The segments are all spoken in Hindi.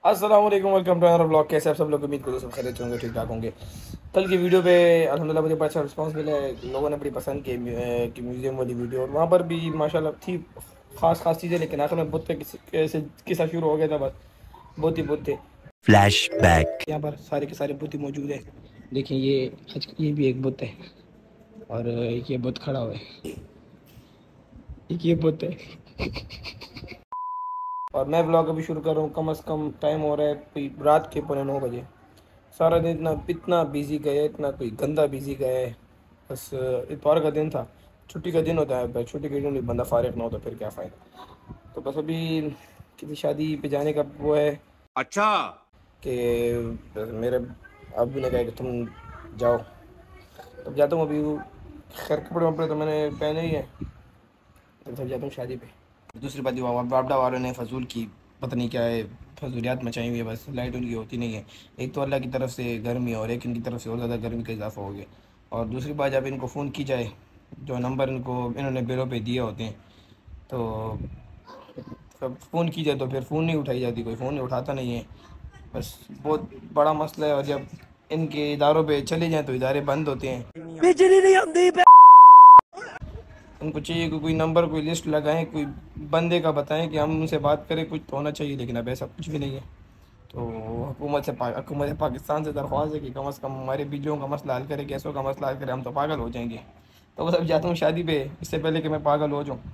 अस्सलाम वालेकुम, वेलकम टू अनदर व्लॉग। कैसे आप सब लोग? उम्मीद करो सब खैरियत होंगे, ठीक ठाक होंगे। कल की वीडियो पे अल्हम्दुलिल्लाह मुझे बड़ा अच्छा रिस्पांस मिला है। लोगों ने बड़ी पसंद की कि म्यूज़ियम वाली वीडियो, और वहाँ पर भी माशाल्लाह थी ख़ास चीज़ें, लेकिन आखिर में बुत से किस्सा शुरू हो गया था। बस बुत थे। फ्लैशबैक। यहाँ पर सारे के सारे बुत मौजूद है। देखिए ये भी एक बुत है, और एक ये बुत खड़ा हुआ है, एक ये बुत है। और मैं ब्लॉग अभी शुरू कर रहा हूँ। कम से कम टाइम हो रहा है कोई रात के 9:15 बजे। सारा दिन इतना बिजी गया, इतना कोई गंदा बिजी गया है। बस इतवार का दिन था, छुट्टी का दिन होता है। छुट्टी के दिन बंदा फारिग ना हो तो फिर क्या फ़ायदा। तो बस अभी किसी शादी पे जाने का वो है। अच्छा कि मेरे अबू ने कहा कि तुम जाओ, तब जाता हूँ। अभी खैर कपड़े वपड़े तो मैंने पहने ही हैं, तब जाता हूँ शादी पे। दूसरी बात बापडा वालों ने फजूल की पता नहीं क्या है, फजूलियात मचाई हुई है। बस लाइट उनकी होती नहीं है। एक तो अल्लाह की तरफ से गर्मी, और एक इनकी तरफ से और ज़्यादा गर्मी का इजाफा हो गया। और दूसरी बात, जब इनको फ़ोन की जाए, जो नंबर इन्होंने बिलों पे दिए होते हैं, तो जब फ़ोन की जाए तो फिर फ़ोन नहीं उठाई जाती, कोई फ़ोन नहीं उठाता नहीं है। बस बहुत बड़ा मसला है। और जब इनके इदारों पे चले जाएँ तो इदारे बंद होते हैं। बिजली नहीं आती। उनको चाहिए कि कोई नंबर, कोई लिस्ट लगाएं, कोई बंदे का बताएं कि हम उनसे बात करें, कुछ तो होना चाहिए। लेकिन अब ऐसा कुछ भी नहीं है। तो हुकूमत पाकिस्तान से दरख्वास्त है कि कम से कम हमारे बिजलियों का मसला हल करे, गैसों का मसला हल करे। हम तो पागल हो जाएंगे। तो बस अब जाता हूँ शादी पे, इससे पहले कि मैं पागल हो जाऊँ।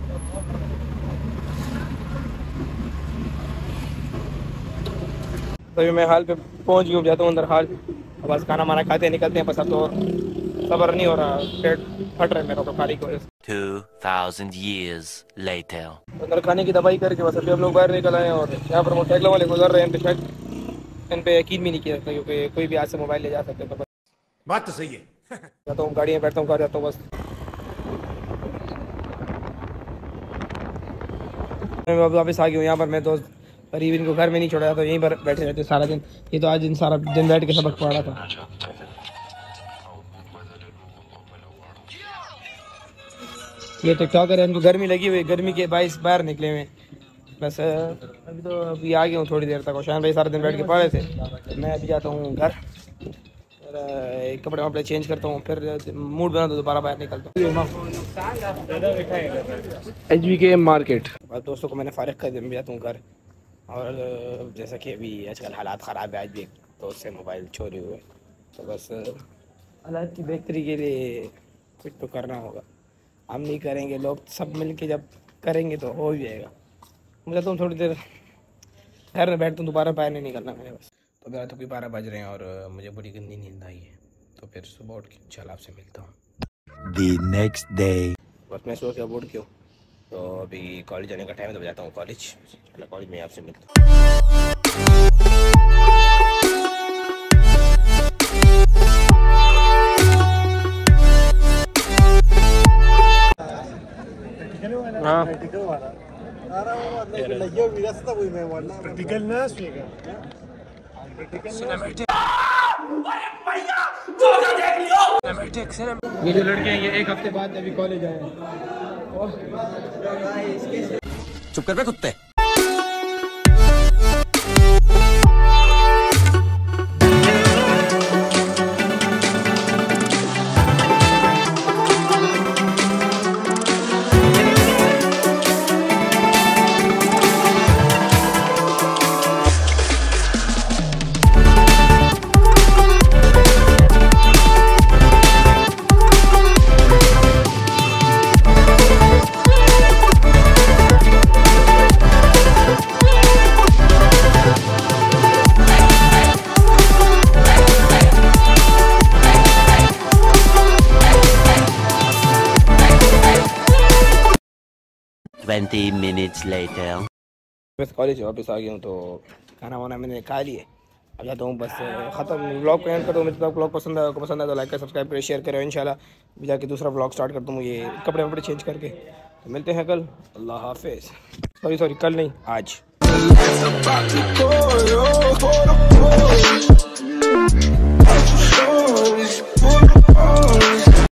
तभी मैं हाल पे पहुँच गया, जाता हूँ अंदर हाल। बस खाना माना खाते निकलते हैं। बस अब तो सब्र नहीं हो रहा, पेट फट रहा है मेरा तो खाने की वजह से। 2000 years later। अंदर खाने की दवाई करके बस अभी हम लोग बाहर निकल आए। और यहाँ पर मोटरसाइकिलों वाले गुजर रहे हैं, इन पे शायद इन पे यकीन भी नहीं किया जाता, क्योंकि कोई भी आज से मोबाइल ले जा सकते। तो बस बात तो सही है। जाता हूँ, गाड़ी में बैठता हूँ, घर जाता हूँ। बस मैं वापस आ गया हूँ यहाँ पर। मैं दोस्त करीब इनको घर में नहीं छोड़ा, तो यहीं पर बैठे रहते सारा दिन। ये तो आज दिन सारा दिन बैठ के सबक पढ़ा था। ये टिकटॉकर है, इनको गर्मी लगी हुई, गर्मी के बाईस बाहर निकले हुए। बस अभी आ गया हूँ थोड़ी देर तक। और शान भाई सारा दिन बैठ के पढ़ रहे थे। मैं अभी जाता हूँ घर, कपड़े वपड़े चेंज करता हूँ, फिर मूड बना तो दोबारा बाहर निकलता हूँ। HBK market. बस दोस्तों को मैंने फारिग कर दिया, मैं जाता हूँ घर। और जैसा कि अभी आजकल हालात ख़राब है, आज भी एक दोस्त से मोबाइल चोरी हुए। तो बस हालात की बेहतरी के लिए कुछ तो करना होगा। हम नहीं करेंगे, लोग सब मिल के जब करेंगे तो हो ही जाएगा। मुझे तो थोड़ी देर घर में बैठता हूँ, दोबारा बाहर नहीं निकलना मैंने। बस तो मेरा तो कोई 12 बज रहे हैं और मुझे बड़ी गंदी नींद आई है। तो फिर सुबह उठ के इंशाल्लाह आपसे मिलता हूँ। The next day। बस मैं सोच अब उठ के हूँ, तो अभी कॉलेज जाने का टाइम है, तो जाता हूँ कॉलेज। कॉलेज में आपसे मिलता हूँ। हाँ ये जो लड़के हैं, ये एक हफ्ते बाद अभी कॉलेज आए हैं। चुप कर बे कुत्ते। minutes later। बस कॉलेज वापस आ गया हूँ, तो खाना वाना मैंने खा लिया। अब जाता हूँ, बस ख़त्म। व्लॉग को एंड करता हूँ। मेरे ब्लॉग पसंद आया तो लाइक कर, सब्सक्राइब करें, शेयर करें। इंशाल्लाह जाके दूसरा व्लॉग स्टार्ट करता हूँ, ये कपड़े वपड़े चेंज करके। तो मिलते हैं कल। अल्लाह हाफिज़। सॉरी कल नहीं, आज।